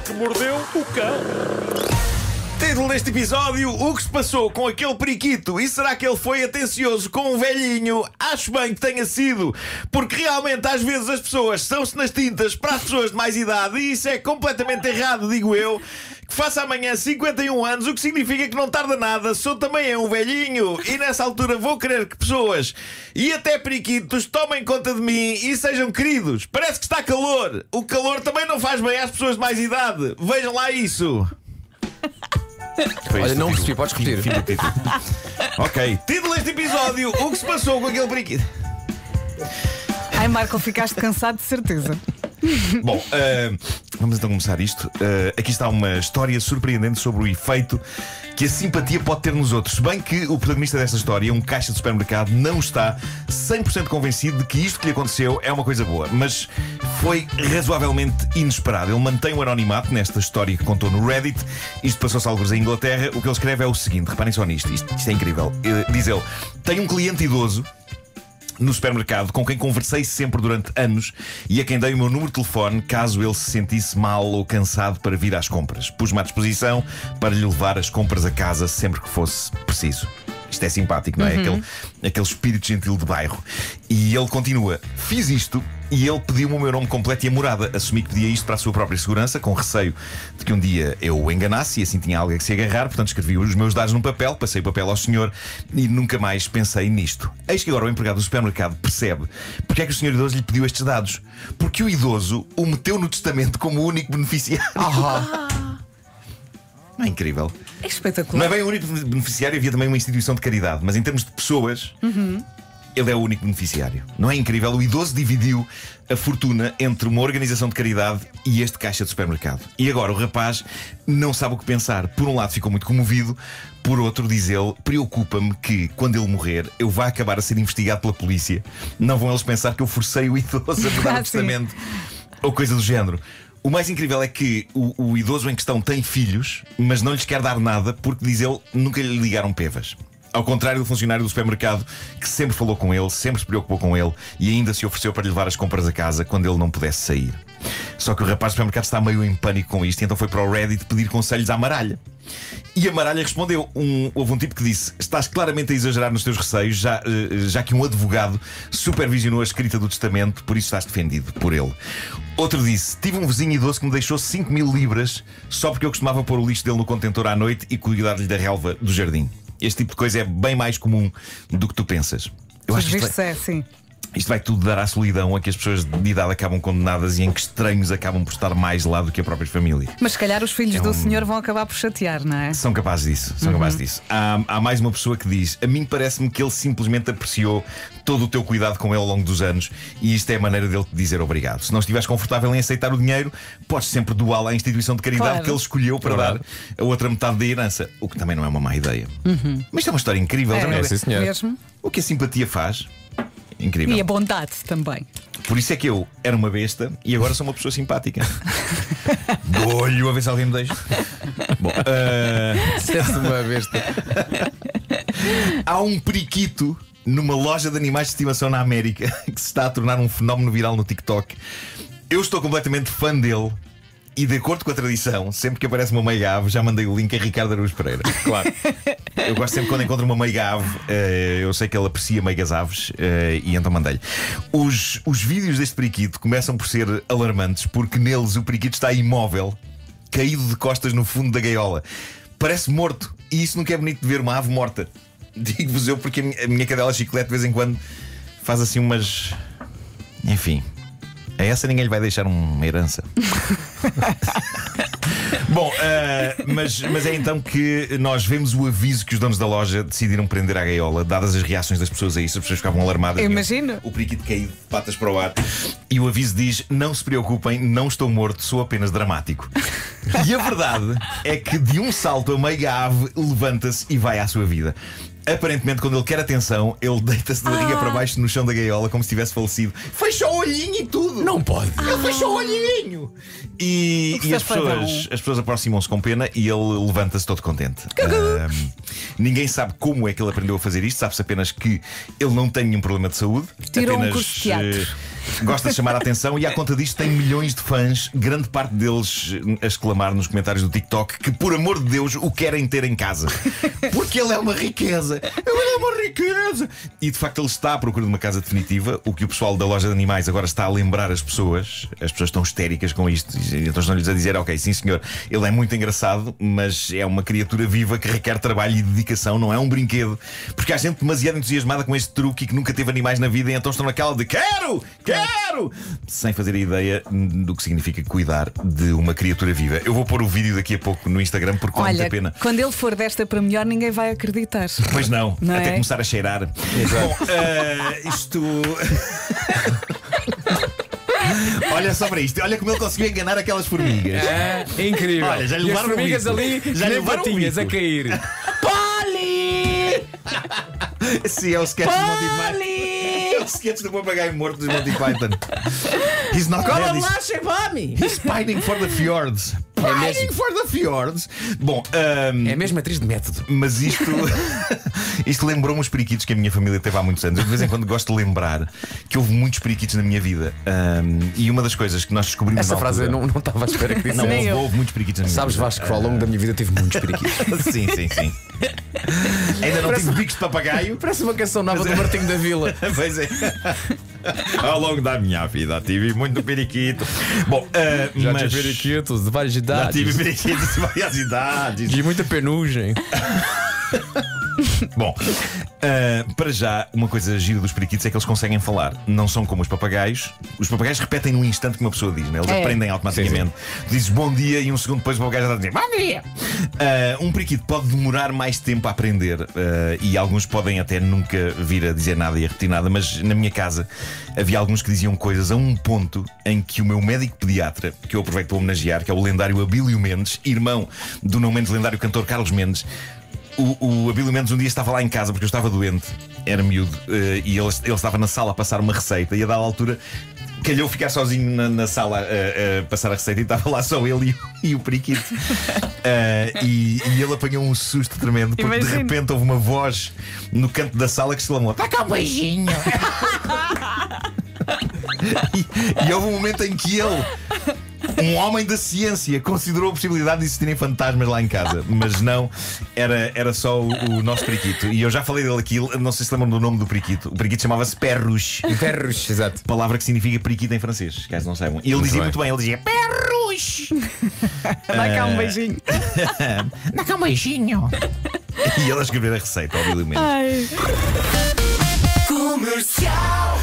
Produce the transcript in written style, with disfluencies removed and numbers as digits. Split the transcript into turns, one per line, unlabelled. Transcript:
que mordeu o cão.
Título deste episódio: o que se passou com aquele periquito? E será que ele foi atencioso com um velhinho? Acho bem que tenha sido, porque realmente às vezes as pessoas são-se nas tintas para as pessoas de mais idade, e isso é completamente errado, digo eu. Que faça amanhã 51 anos, o que significa que não tarda nada, sou também um velhinho, e nessa altura vou querer que pessoas e até periquitos tomem conta de mim e sejam queridos. Parece que está calor. O calor também não faz bem às pessoas de mais idade. Vejam lá isso.
Olha, não percebi, podes repetir.
Fim do título. Ok, título deste episódio: o que se passou com aquele periquito?
Ai, Marco, ficaste cansado de certeza.
Bom, vamos então começar isto. Aqui está uma história surpreendente sobre o efeito que a simpatia pode ter nos outros. Se bem que o protagonista desta história, um caixa de supermercado, não está 100% convencido de que isto que lhe aconteceu é uma coisa boa, mas foi razoavelmente inesperado. Ele mantém o anonimato nesta história que contou no Reddit. Isto passou-se alguns em Inglaterra. O que ele escreve é o seguinte: reparem só nisto, isto é incrível. Diz ele: tenho um cliente idoso no supermercado com quem conversei sempre durante anos e a quem dei o meu número de telefone caso ele se sentisse mal ou cansado para vir às compras. Pus-me à disposição para lhe levar as compras a casa sempre que fosse preciso. Isto é simpático, não é? Aquele espírito gentil de bairro. E ele continua: fiz isto e ele pediu-me o meu nome completo e a morada. Assumi que pedia isto para a sua própria segurança, com receio de que um dia eu o enganasse e assim tinha algo a que se agarrar. Portanto, escrevi os meus dados num papel, passei o papel ao senhor e nunca mais pensei nisto. Eis que agora o empregado do supermercado percebe porque é que o senhor idoso lhe pediu estes dados. Porque o idoso o meteu no testamento como o único beneficiário. Não é incrível?
É espetacular.
Não é bem o único beneficiário, havia também uma instituição de caridade, mas em termos de pessoas, ele é o único beneficiário. Não é incrível? O idoso dividiu a fortuna entre uma organização de caridade e este caixa de supermercado. E agora o rapaz não sabe o que pensar. Por um lado ficou muito comovido, por outro, diz ele, preocupa-me que, quando ele morrer, eu vá acabar a ser investigado pela polícia. Não vão eles pensar que eu forcei o idoso a mudar o testamento ou coisa do género. O mais incrível é que o idoso em questão tem filhos, mas não lhes quer dar nada porque, diz ele, nunca lhe ligaram pevas. Ao contrário do funcionário do supermercado, que sempre falou com ele, sempre se preocupou com ele e ainda se ofereceu para lhe levar as compras a casa quando ele não pudesse sair. Só que o rapaz do supermercado está meio em pânico com isto e então foi para o Reddit pedir conselhos à Maralha. E a Maralha respondeu. Houve um tipo que disse: estás claramente a exagerar nos teus receios, já que um advogado supervisionou a escrita do testamento, por isso estás defendido por ele. Outro disse: tive um vizinho idoso que me deixou 5.000 libras só porque eu costumava pôr o lixo dele no contentor à noite e cuidar-lhe da relva do jardim. Este tipo de coisa é bem mais comum do que tu pensas. Eu acho que isto vai tudo dar à solidão a que as pessoas de idade acabam condenadas e em que estranhos acabam por estar mais lá do que a própria família.
Mas se calhar os filhos do senhor vão acabar por chatear, não é?
São capazes disso, capazes disso. Há mais uma pessoa que diz: a mim parece-me que ele simplesmente apreciou todo o teu cuidado com ele ao longo dos anos e isto é a maneira dele te dizer obrigado. Se não estiveres confortável em aceitar o dinheiro, podes sempre doá-lo à instituição de caridade que ele escolheu para dar a outra metade da herança, o que também não é uma má ideia. Mas isto é uma história incrível.
Mesmo.
O que a simpatia faz? Incrível.
E a bondade também.
Por isso é que eu era uma besta e agora sou uma pessoa simpática. Olho a ver se alguém me deixa. Bom,
uma besta.
há um periquito numa loja de animais de estimação na América que se está a tornar um fenómeno viral no TikTok. Eu estou completamente fã dele. E de acordo com a tradição, sempre que aparece uma meiga ave, já mandei o link a Ricardo Araújo Pereira. Claro. Eu gosto sempre quando encontro uma meiga ave, eu sei que ele aprecia meigas aves, e então mandei-lhe. Os vídeos deste periquito começam por ser alarmantes, porque neles o periquito está imóvel, caído de costas no fundo da gaiola. Parece morto, e isso nunca é bonito de ver uma ave morta. Digo-vos eu, porque a minha cadela Chiclete de vez em quando faz assim umas... Enfim... A essa ninguém lhe vai deixar uma herança. Bom, mas é então que nós vemos o aviso que os donos da loja decidiram prender à gaiola, dadas as reações das pessoas a isso. As pessoas ficavam alarmadas.
Imagino.
O periquito caído de patas para o ar. E o aviso diz: não se preocupem, não estou morto, sou apenas dramático. E a verdade é que de um salto a meiga ave levanta-se e vai à sua vida. Aparentemente, quando ele quer atenção, ele deita-se de barriga para baixo no chão da gaiola, como se tivesse falecido. Fechou o olhinho e tudo.
Não pode.
Ele fechou o olhinho. E as pessoas aproximam-se com pena e ele levanta-se todo contente. Ninguém sabe como é que ele aprendeu a fazer isto. Sabe-se apenas que ele não tem nenhum problema de saúde.
Tirou um curso de teatro.
gosta de chamar a atenção e, à conta disto, tem milhões de fãs, grande parte deles a exclamar nos comentários do TikTok que, por amor de Deus, o querem ter em casa. Porque ele é uma riqueza. Ele é uma riqueza. E, de facto, ele está à procura de uma casa definitiva, o que o pessoal da loja de animais agora está a lembrar as pessoas. As pessoas estão histéricas com isto. Então estão-lhes a dizer, ok, sim senhor, ele é muito engraçado, mas é uma criatura viva que requer trabalho e dedicação, não é um brinquedo. Porque há gente demasiado entusiasmada com este truque e que nunca teve animais na vida, e então estão naquela de quero, sem fazer a ideia do que significa cuidar de uma criatura viva. Eu vou pôr o vídeo daqui a pouco no Instagram porque vale muito a pena.
Quando ele for desta para melhor, ninguém vai acreditar.
Pois não,
não
até
é?
começar a cheirar.
Exato.
Bom, isto. Olha só para isto, olha como ele conseguiu enganar aquelas formigas.
É incrível.
Olha, já lhe
e as
levaram
formigas
o bico.
ali,
Já lhe
nem
levaram o
patinhas a
bico.
cair.
Sim, é o sketch do Monty Python. É o sketch do papagaio morto dos Monty Python. He's not dead, he's pining for the fjords. Pining for the fjords. Bom,
É mesmo atriz de método.
mas isto lembrou-me os periquitos que a minha família teve há muitos anos. Eu de vez em quando gosto de lembrar que houve muitos periquitos na minha vida. E uma das coisas que nós descobrimos
Essa
na
frase eu
altura...
não estava à espera que disse.
Não,
Nem eu.
houve muitos periquitos na minha
Sabes,
vida.
Vasco, que ao longo da minha vida tive muitos periquitos.
Sim. Ainda não tive bicos de papagaio.
Parece uma canção nova do Martinho da Vila.
Pois é. Ao longo da minha vida tive muito periquito. Bom,
Já
mas...
tive periquitos de várias
Já
idades.
tive periquitos de várias idades.
E muita penugem.
Bom, para já, uma coisa gira dos periquitos é que eles conseguem falar. Não são como os papagaios. Os papagaios repetem num instante que uma pessoa diz, né? Eles aprendem automaticamente. Tu dizes bom dia e um segundo depois o papagaio já está a dizer bom dia. Um periquito pode demorar mais tempo a aprender, e alguns podem até nunca vir a dizer nada e a repetir nada. Mas na minha casa havia alguns que diziam coisas a um ponto em que o meu médico pediatra, que eu aproveito para homenagear, que é o lendário Abílio Mendes, irmão do não menos lendário cantor Carlos Mendes. O Abílio Mendes um dia estava lá em casa porque eu estava doente, era miúdo, e ele estava na sala a passar uma receita, e a dada altura calhou ficar sozinho na sala a passar a receita, e estava lá só ele e o periquito. E ele apanhou um susto tremendo porque
Imagino.
de repente houve uma voz no canto da sala que exclamou: "Dá cá um beijinho!" e houve um momento em que ele, um homem da ciência, considerou a possibilidade de existirem fantasmas lá em casa. Mas não, era só o nosso periquito. E eu já falei dele aqui, não sei se lembram do nome do periquito. O periquito chamava-se Perruche.
Perros, exato.
Palavra que significa periquito em francês, caso não saibam. E ele dizia muito bem, ele dizia Perruche.
Dá cá um beijinho.
Dá cá um beijinho. E ele a escrever a receita ao Abílio Mendes.
Ai.
Comercial.